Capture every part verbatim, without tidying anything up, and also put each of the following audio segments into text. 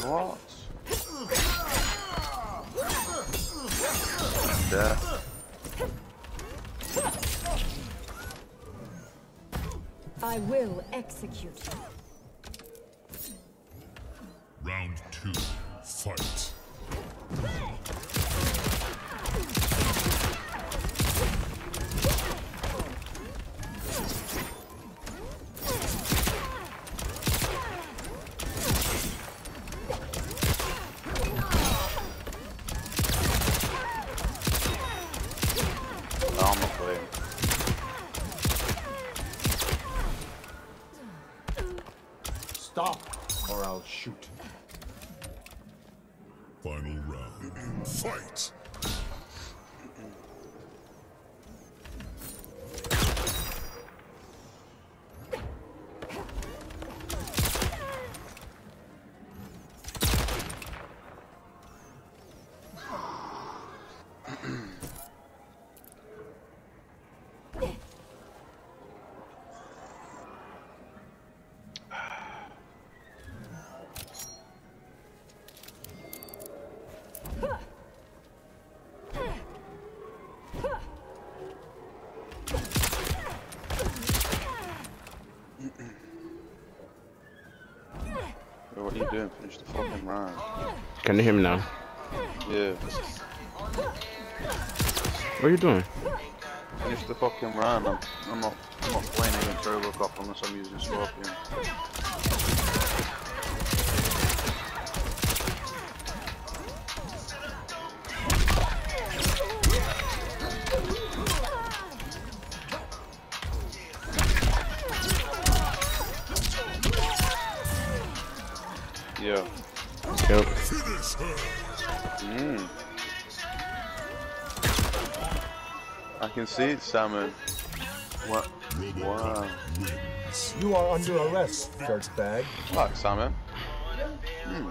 What? Death. I will execute you. Round two, fight. Armor flame. Stop, or I'll shoot. Final round, fight. Bro, what are you doing? Finish the fucking round. Can you hear me now? Yeah. What are you doing? Finish the fucking round. I'm, I'm not. I'm not playing against Robocop unless I'm using Scorpion. Yeah. Yep. Mm. I can see it, Salmon. What? Wow. You are under arrest, dirtbag. Fuck, Salmon. Mm.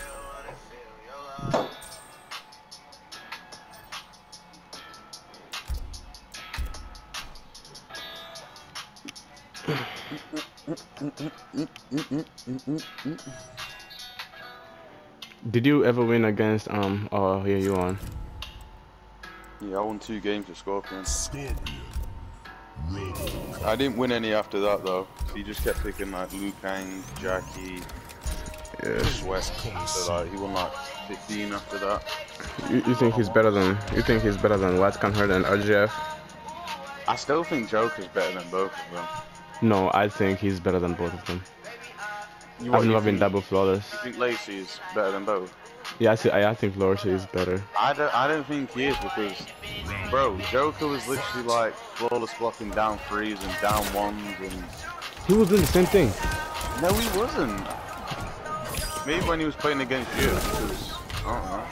Did you ever win against um? Oh, yeah, you won. Yeah, I won two games with Scorpion. Scorpion. Robo. I didn't win any after that though. He just kept picking like Liu Kang, Jackie, Yeah. Sweat. So like he won like fifteen after that. You, you think he's better than? You think he's better than White Can Hurt and R G F? I still think Joker's better than both of them. No, I think he's better than both of them. You, I've what, you never been think, double flawless. you think Lacey is better than both? Yeah, I, see, I, I think Lorsi is better. I don't, I don't think he is because, bro, Joker was literally like flawless blocking down threes and down ones and... He was doing the same thing. No, he wasn't. Maybe when he was playing against you, because, I don't know.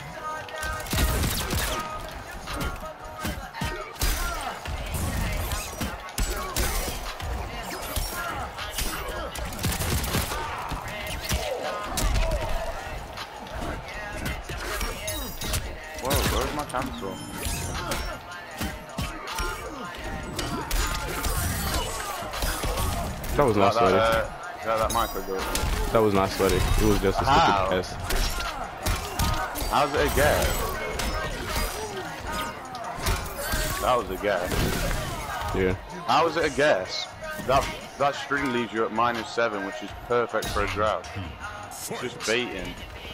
Whoa, where's my cancel? That was not That, sweaty. uh, yeah, that micro goes. That was not sweaty. It was just a How? stupid guess. How's it a guess? That was a guess. Yeah. How is it a guess? That that string leaves you at minus seven, which is perfect for a grab. It's just baiting.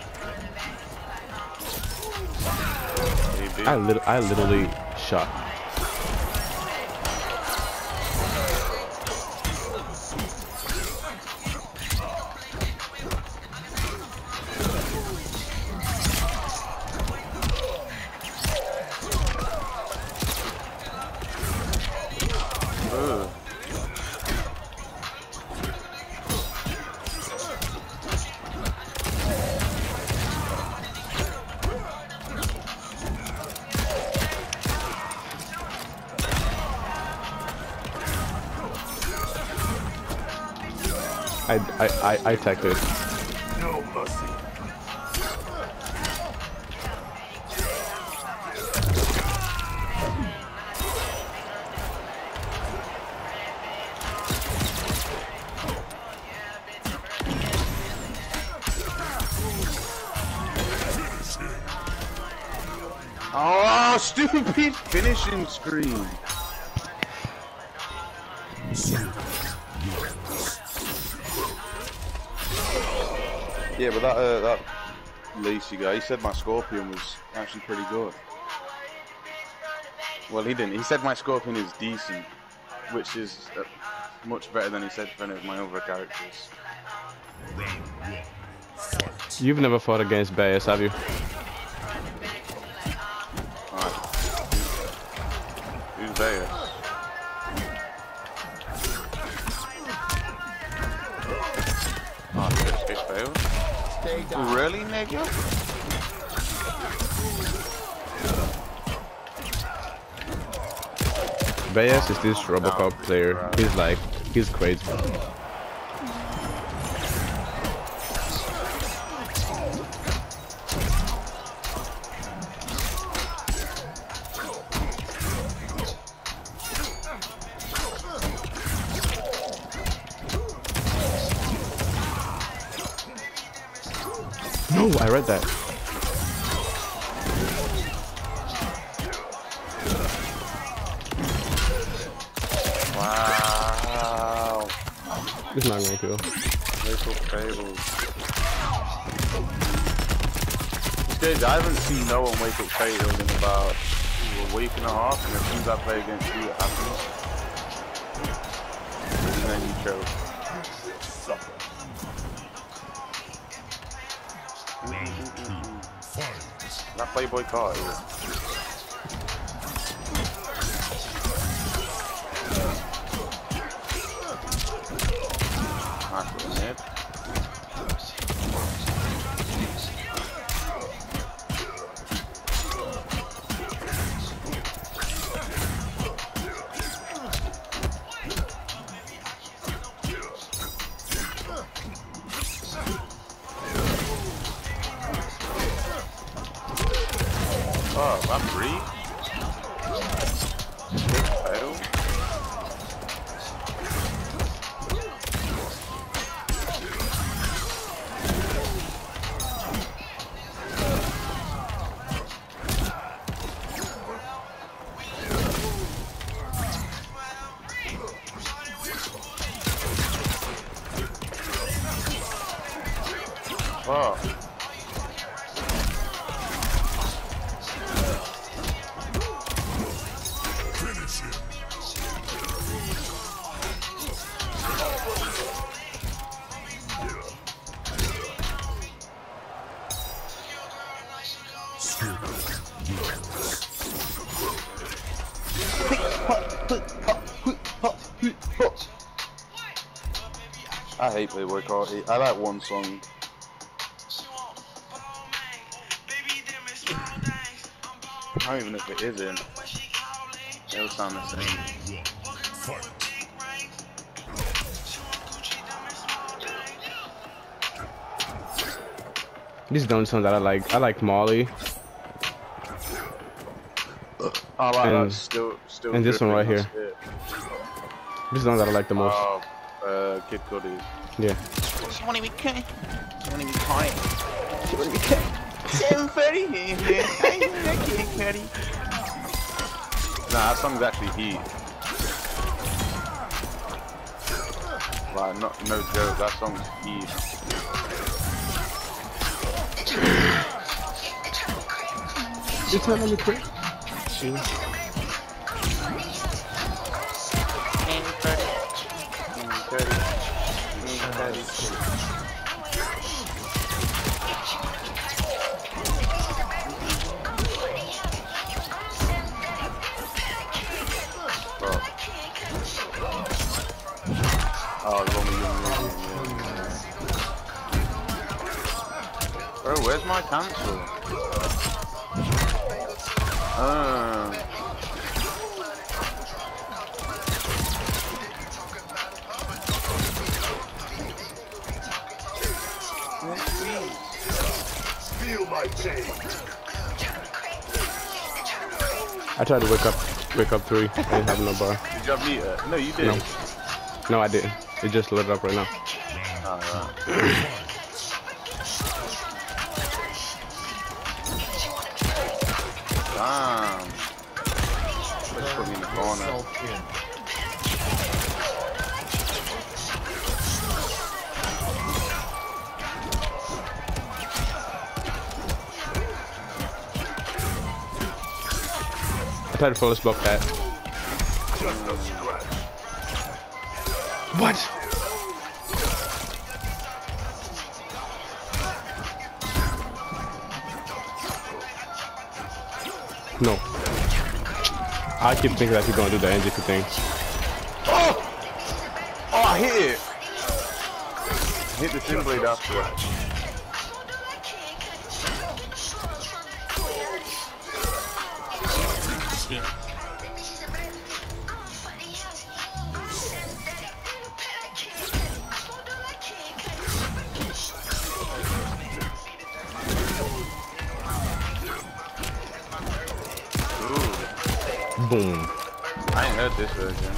I lit I literally shot. Ugh. I I I, I attacked it. No mercy. Oh, stupid finishing screen. Yeah, but that uh, that Lacey guy, he said my Scorpion was actually pretty good. Well, he didn't. He said my Scorpion is decent, which is uh, much better than he said for any of my other characters. Round one. Fight. You've never fought against Bayes, have you? Alright. Who's Bayes? Oh, this fish failed. Really, nigga? Bayes is this Robocop player. He's like, he's crazy. No, I read that. Wow. It's not gonna kill. Little fables. Dude, I haven't seen no one wake up fatal in about ooh, a week and a half, and as soon as I play against you, it happens. And then you choke. Suffer. Round two. Fight. That Playboy card. Nice little nip. Oh, I'm free. Fail. Oh. I hate Playboy Carti. I like one song. I don't even know if it is in. It'll sound the same. Fight. These are the only songs that I like. I like Molly. I like And- that. Still, still. and this one right dripping, here. that's it. These are the ones that I like the most. Oh, uh, Kid Cudi. Yeah. You wanna be cut? You wanna be quiet? You wanna be cut? seven thirty here. Kid Cudi. Nah, that song's actually heat. Like, not, no joke, that song's heat. It's not only quick. Oh, it's only young yeah. Bro, where's my cancel? Uh. Feel my pain. I tried to wake up, wake up three. I didn't have no bar. Did you have meter? No, you did. No. No, I didn't. It just lit up right now. Oh, right. on it. yourself in. I tried to follow this block that. Just a scratch. What? No. I keep thinking that he's gonna do the N G P thing. Oh! Oh, I hit it! Hit the thin blade after it. Boom. I ain't heard this version.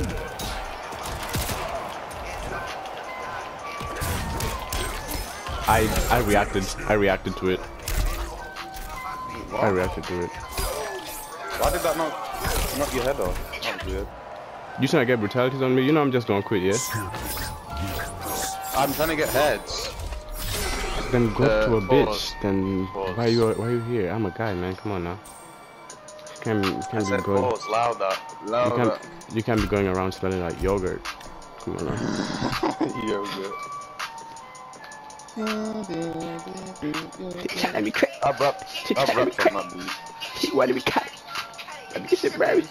I I reacted. I reacted to it. What? I reacted to it. Why did that not knock your head off? That was weird. You trying to get brutalities on me? You know I'm just gonna quit, yeah? I'm trying to get heads. Then go Uh, to a pause. bitch. Then Pause. why you why you here? I'm a guy, man. Come on now. You can't, you I can't be said going. pause, louder. You Louder. can't, you can't be going around smelling like yogurt. Come on now. Yogurt. Let me cut. I've rapped, I've rapped on that beat. Why did we cut? Let me get it right.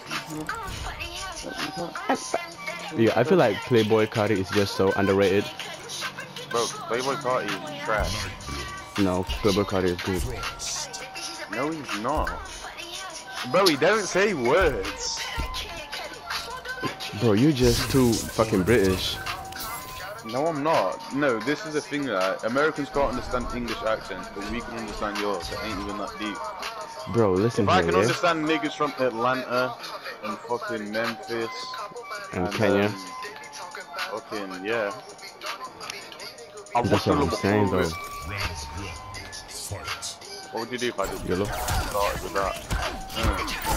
Yeah, I feel like Playboy Cardi is just so underrated. Bro, Playboy Carti is trash. No, Playboy Cardi is good. No, he's not. Bro, he doesn't say words. Bro, you're just too fucking British. No, I'm not. No, this is the thing that Americans can't understand English accents, but we can understand yours. It ain't even that deep. Bro, listen If I here, can yeah? understand niggas from Atlanta and fucking Memphis And Kenya. um, fucking yeah. I That's what I'm saying, though. Round one. Fight. What would you do if I just Yellow. started with that? Mm,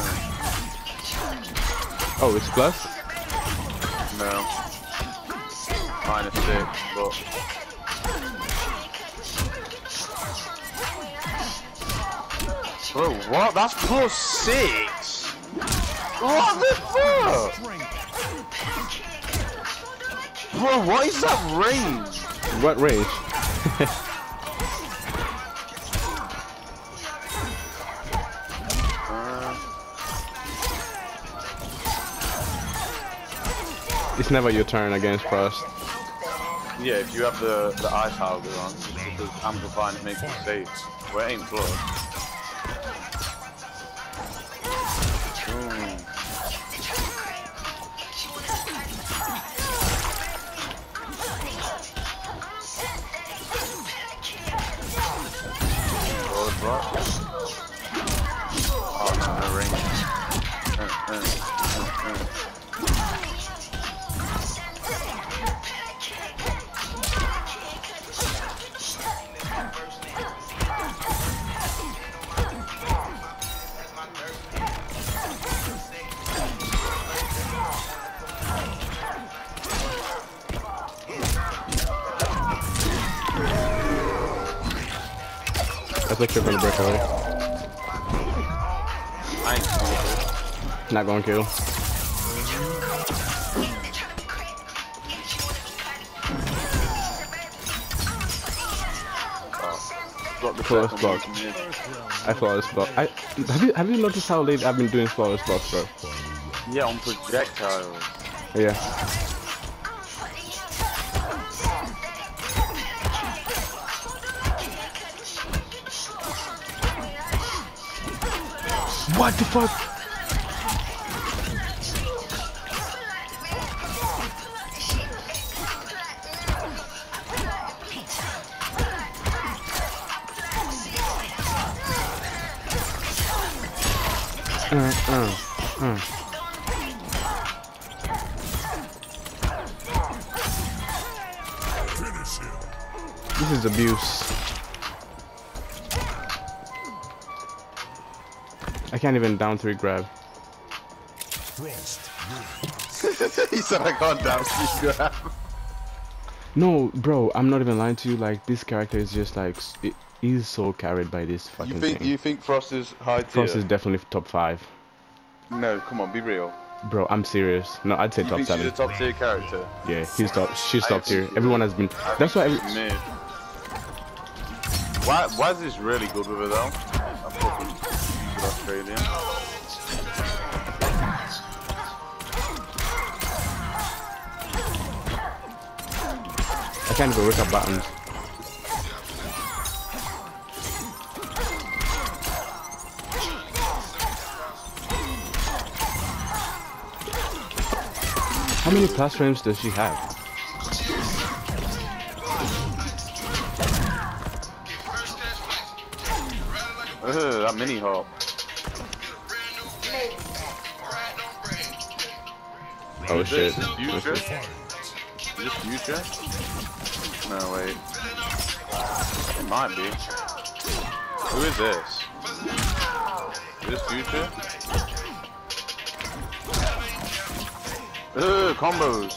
Oh, it's plus? mm, no. Minus six, but bro, what? That's plus six. What the fuck? Bro, what is that range? What range? Uh, It's never your turn against Frost. yeah, if you have the the ice howler on, because amplifying makes it safe. Well, it ain't plus. Mm. Roll it block. Oh no, no range. Uh, uh, uh, uh. I think you're gonna break away. I ain't stupid. Not gonna kill. Block the Flawless second block. one. I flawless block. I have you have you noticed how late I've been doing flawless blocks, bro? Yeah, on projectiles. Yeah. What the fuck? Uh, uh, uh. Finish him. This is abuse. I can't even down three grab. Frost wins. He said I can't dance. You grab. No, bro, I'm not even lying to you. Like this character is just like s- it, he's so carried by this fucking You think thing. you think Frost is high tier? Frost is definitely top five. No, come on, be real. Bro, I'm serious. No, I'd say You top think seven. she's a top tier character? Yeah, he's top. She's I top tier. think- Everyone has been. I That's why. think Every, she's mid. Why? Why is this really good with her though? I'm fucking good Australian. I can't even work up buttons. How many plus frames does she have? Ugh, that mini hop. Oh shit. Future? Fight. Is this future? No, wait. It might be. Who is this? Is this future? Ugh, combos.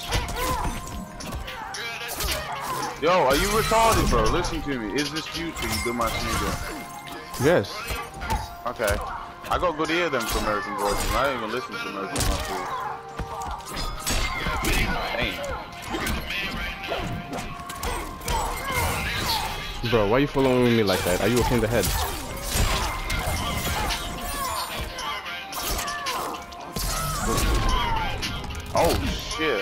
Yo, are you retarded, bro? Listen to me. Is this future, you dumbass nigga? Yes. Okay. I got good ear then for American voices. I don't even listen to American voices. Dang. Bro, why are you following me like that? Are you okay in the head? Oh, shit.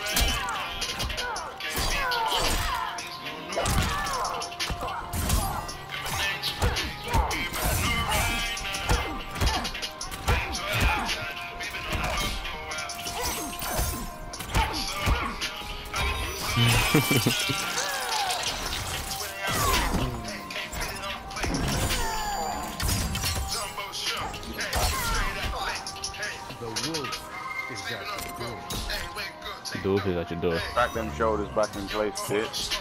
The wolf is at your door. Back them shoulders back in place, bitch.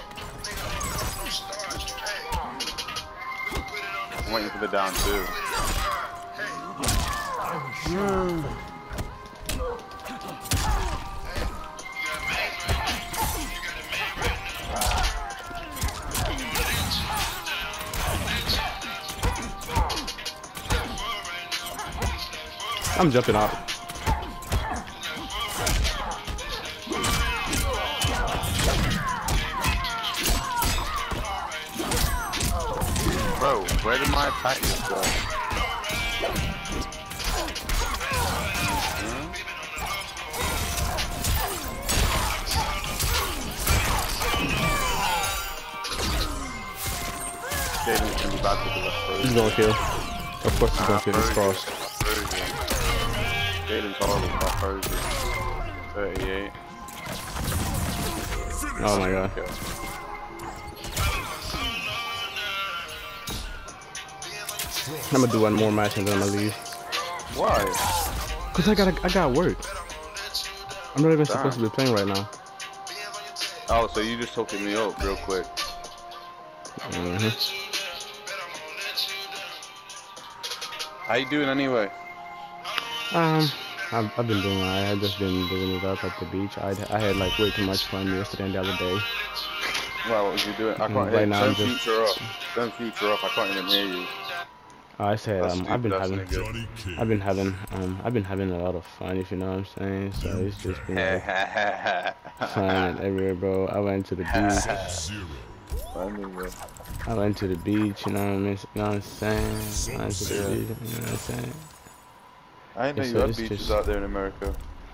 I'm waiting for the down two. I'm jumping out. Bro, where did my package go? Jaden's gonna be back with the rest He's gonna kill. Of course he's gonna kill this cross. Jaden's horrible about Persian. thirty-eight. Oh my god. Kill. I'm gonna do one more match and then I'm gonna leave. Why? Cause I gotta, I got work. I'm not even supposed to be playing right now. Oh, so you just hooking me up real quick. Mm-hmm. How you doing anyway? Um, I've, I've been doing alright. I've just been doing it up at the beach. I I had like way too much fun yesterday and the other day. Well, what was you doing? I can't Right hear you. now Don't I'm just- future up. Don't future up. I can't even hear you. I said That's um, stupid, I've been that's having, nigga. Johnny King. I've been having um, I've been having a lot of fun. If you know what I'm saying. So it's just been like, fun and everywhere, bro. I went to the beach. Zero. I went to the beach. You know what I mean? You know what I'm saying? I went to the Yeah. beach. You know what I'm saying? I didn't know It's you a- had it's beaches just- out there in America.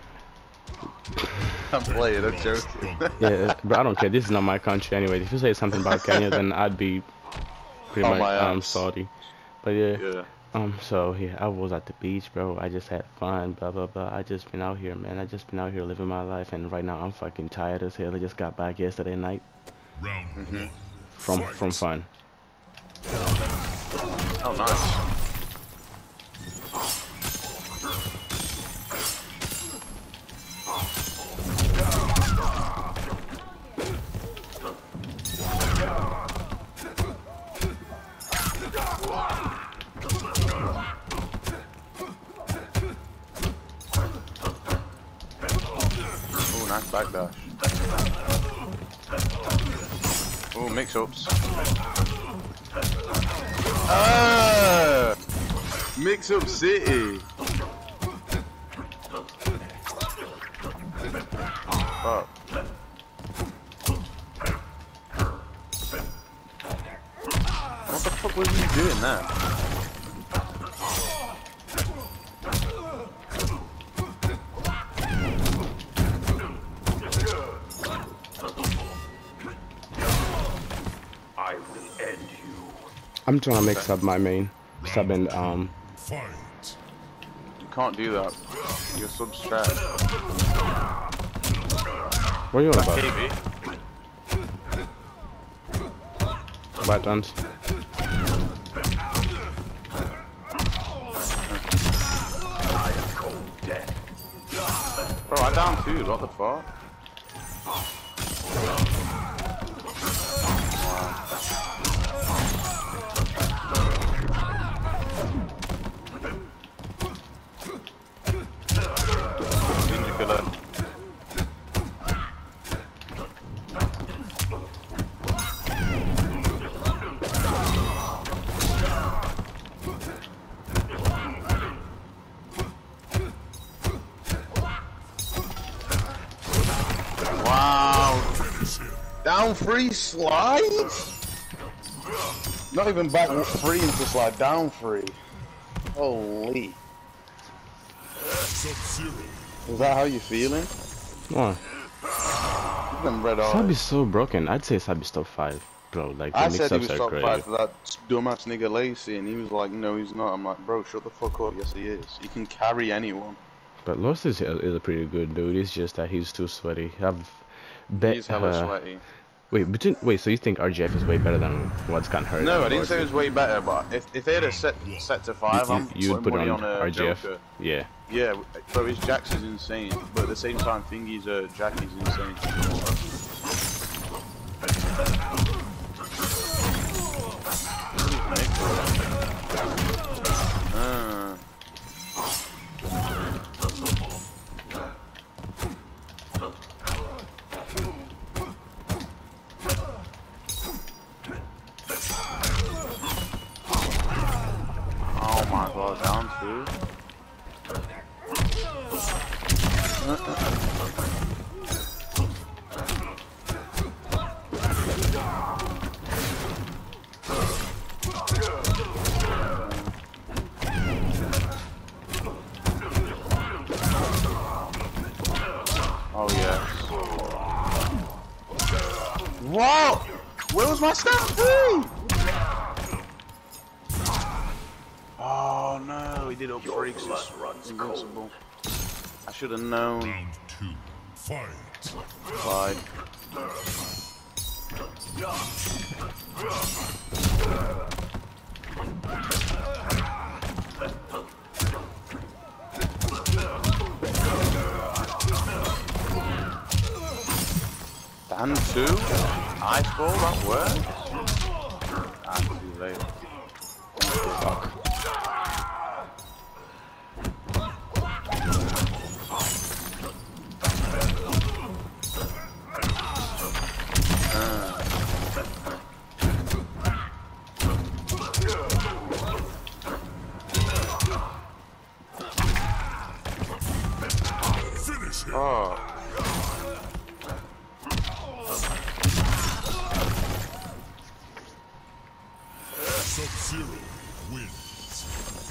I'm playing, I'm joking. Yeah, but I don't care. This is not my country anyway. If you say something about Kenya, then I'd be pretty Oh, much my um ass. salty. But yeah, Yeah. um, so yeah, I was at the beach, bro. I just had fun, blah blah blah. I just been out here, man. I just been out here living my life, and right now I'm fucking tired as hell. I just got back yesterday night Round one. from Fight. from fun. Oh, nice. backdash. Oh, mix-ups. Ah! Mix-up city. Fuck. What the fuck was he doing there? I will end you. I'm trying to make sub my main. Sub and um. Fight. You can't do that. You're subtract. What are you on about? K B. Buttons. Bro, I down two. What the fuck? Ninja killer. Wow. Down three slides? Not even back three into slide, down three. Holy. Sub-Zero. Is that how you feeling? What? You've been red Sub eyes. is so broken. I'd say Sub is top five, bro. Like the I said he mix-ups was are top great. five for that dumbass nigga Lacey, and he was like, no, he's not. I'm like, bro, shut the fuck up. Yes, he is. He can carry anyone. But Lost is is a pretty good dude. It's just that he's too sweaty. I've bet. He's hella uh, sweaty. Wait, between wait. So you think R G F is way better than what's gotten hurt? No, I didn't say it was way better, but if, if they had a set set to five, You, I'm you would put putting on, money on, a R G F. Joker. Yeah. Yeah, bro, his Jax is insane, but at the same time, Thingy's uh, Jackie's insane. Uh. Oh my god, down two. Oh yes. Whoa! Where was my stat three? Oh no, he did up freaks. It's invincible. I should have known. Round two. Fight. Slide. Dan two? Ice ball, that works? Ah, too late. Fuck. Finish him. Oh. Sub-Zero wins.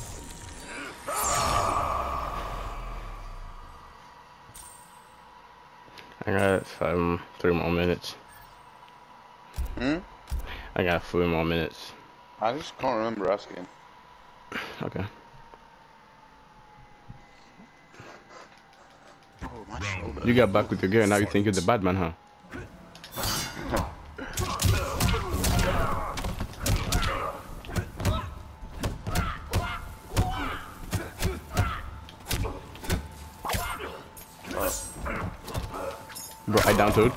I got um three more minutes. Hmm? I got three more minutes. I just can't remember asking. Okay. Oh, my shoulder. You got back with your gear. Now you think you're the bad man, huh? Bro, I down to it.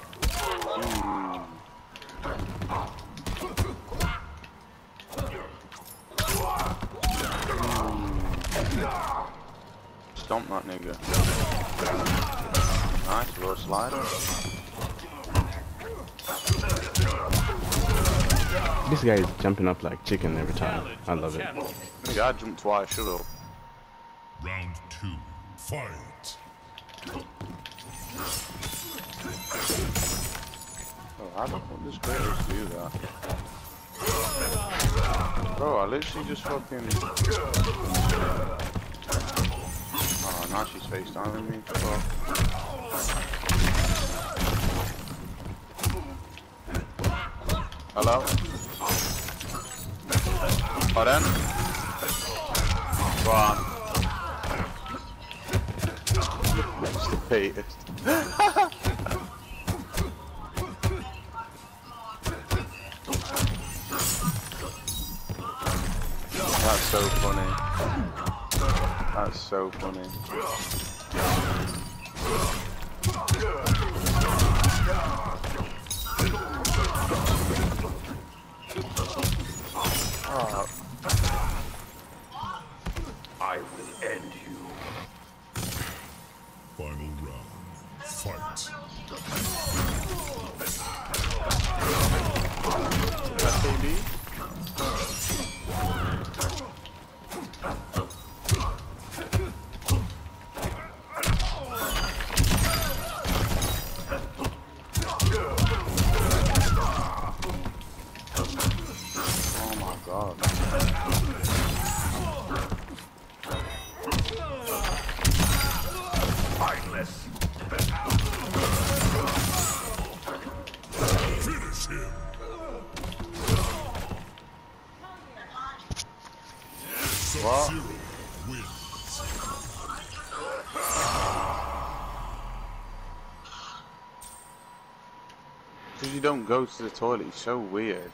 Stomp that nigga. Nice little slider. This guy is jumping up like chicken every time. I love it. Yeah, I jumped twice, shut up. Round two, fight. Oh, I don't want this Kratos to do that. Bro, I literally just fucking... Oh, now she's face down with me. Fuck. Hello? Pardon? Go on. It's the paitest. That's so funny. That's so funny. Oh. I will end you. Final round, fight. That's A B? Mindless. Finish him. What? Sub-Zero wins. Because you don't go to the toilet, it's so weird.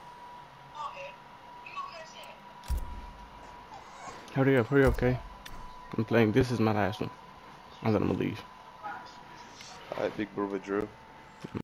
Hurry up, hurry up, okay? I'm playing. This is my last one. And then I'm gonna leave. Alright, big brother Drew.